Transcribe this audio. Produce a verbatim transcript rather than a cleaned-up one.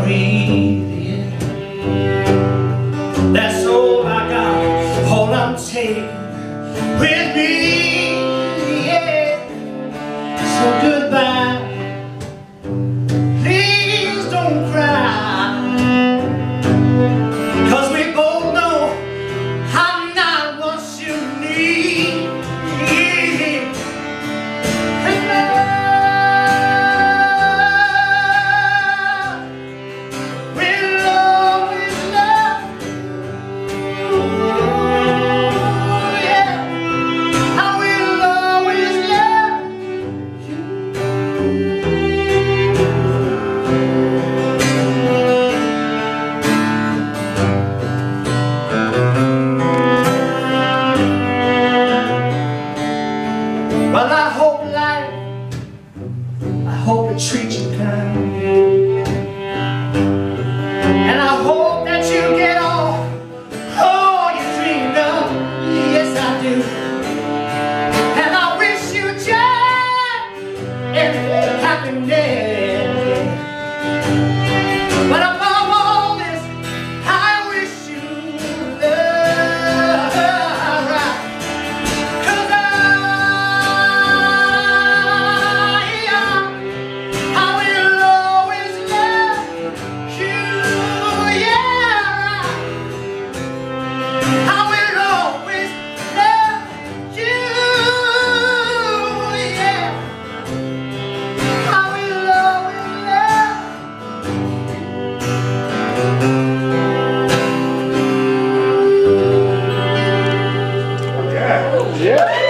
breathing. That's all I got, all I'm taking with me, yeah. So goodbye, please don't cry, 'cause we both know I'm not what you need. Well, I hope life, I hope it treats you kind, and I hope that you get all, all you dreamed of. Yes, I do. And I wish you joy and happiness. But above all this, I wish you love. Yeah.